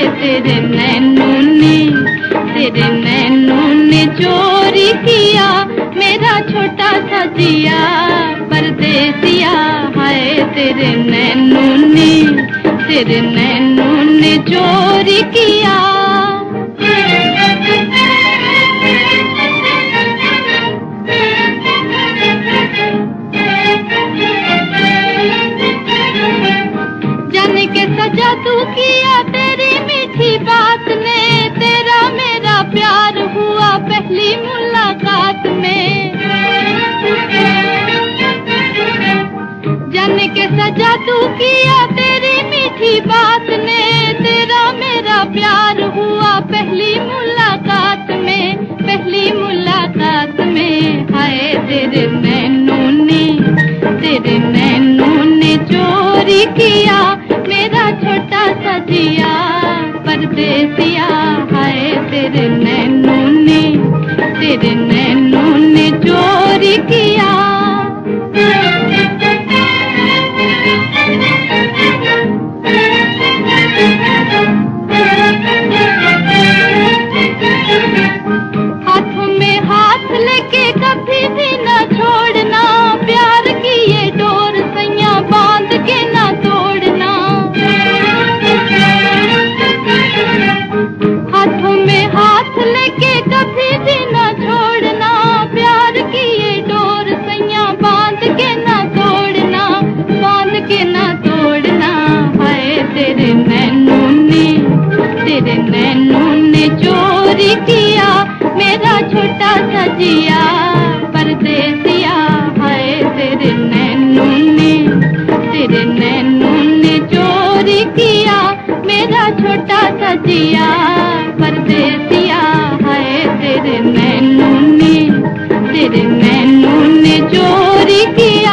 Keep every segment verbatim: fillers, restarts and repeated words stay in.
तेरे नैनों ने तेरे नैनों ने चोरी किया मेरा छोटा सा जिया परदेसिया। हाय तेरे नैनों ने तेरे नैनों ने चोरी किया। जाने के सजा तू किया तेरी मीठी बात ने, तेरा मेरा प्यार हुआ पहली मुलाकात में। जाने के सजा तू किया तेरी मीठी बात ने, तेरा मेरा प्यार हुआ पहली मुलाकात में, पहली मुलाकात में। हाय तेरे नैनों ने तेरे नैनों ने चोरी किया मेरा छोटा सा जिया परदेसिया। हाय तेरे नैनों ने तेरे नैनों ने चोरी किया। हाथों में हाथ लेके कभी भी न छोड़ना, प्यार की ये डोर सैया बांध के न तोड़ना। हाथों में हाथ लेके कभी भी न छोड़ना, प्यार की ये डोर सैया बांध के न तोड़ना, बांध के न तोड़ना। हाय तेरे नैनों ने तेरे नैनों ने चोरी किया मेरा छोटा सा जिया परदेसिया। हाय तेरे नैनों ने तेरे नैनों ने चोरी किया मेरा छोटा सा जिया परदेसिया। हाय तेरे नैनों ने तेरे नैनों ने चोरी किया।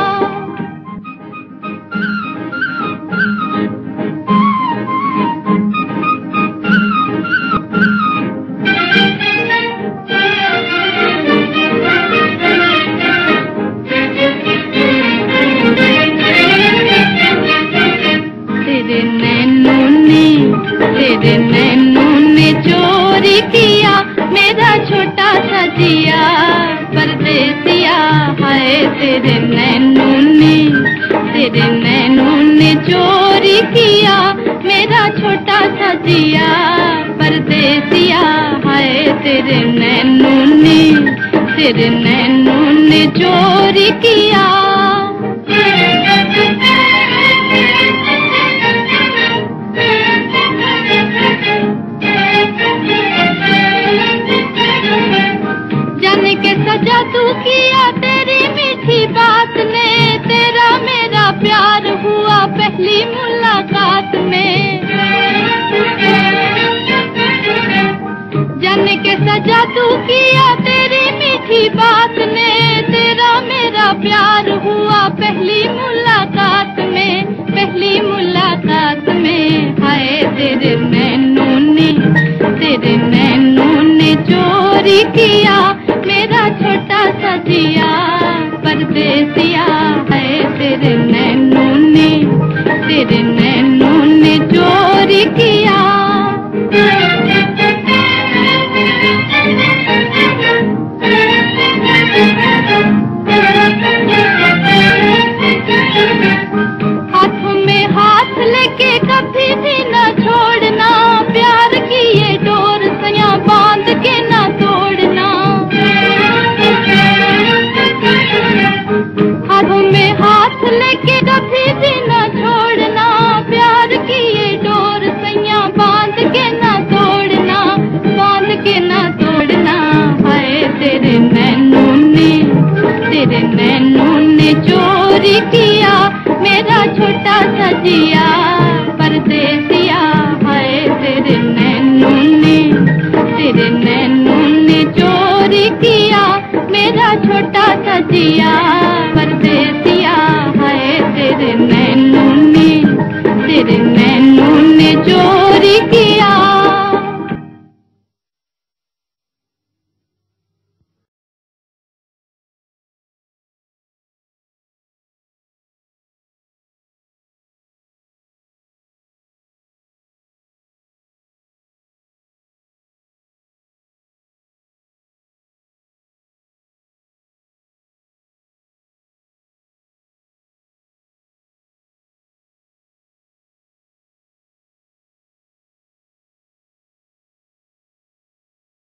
तेरे नैनों ने तेरे नैनों ने चोरी किया मेरा छोटा सा जिया परदेसिया। हाय तेरे नैनों ने तेरे नैनों ने चोरी किया मेरा छोटा सा जिया परदेसिया। हाय तेरे नैनों ने तेरे नैनों ने चोरी किया। जाने के सजा तू किया तेरी मीठी बात ने, तेरा मेरा प्यार हुआ पहली मुलाकात में। जाने के सजा तू किया तेरी मीठी बात ने, तेरा मेरा प्यार हुआ पहली मुलाकात में, पहली मुलाकात में। हाय तेरे नैनों ने तेरे नैनों ने चोरी किया मेरा छोटा सा जिया परदेसिया। है तेरे नैनों ने तेरे नैनों ने चोरी किया। हाथों में हाथ लेके कभी भी न छोड़ना, प्यार की ये डोर सैया बांध के न तोड़ना। हाथों में हाथ लेके कभी भी न छोड़ना, प्यार की ये डोर सैया बांध के न तोड़ना, बांध के न तोड़ना। हाय तेरे नैनों ने तेरे नैनों ने चोरी किया मेरा छोटा सा जिया परदेसिया। हाय तेरे नैनों ने तेरे नैनों ने चोरी किया मेरा छोटा सा जिया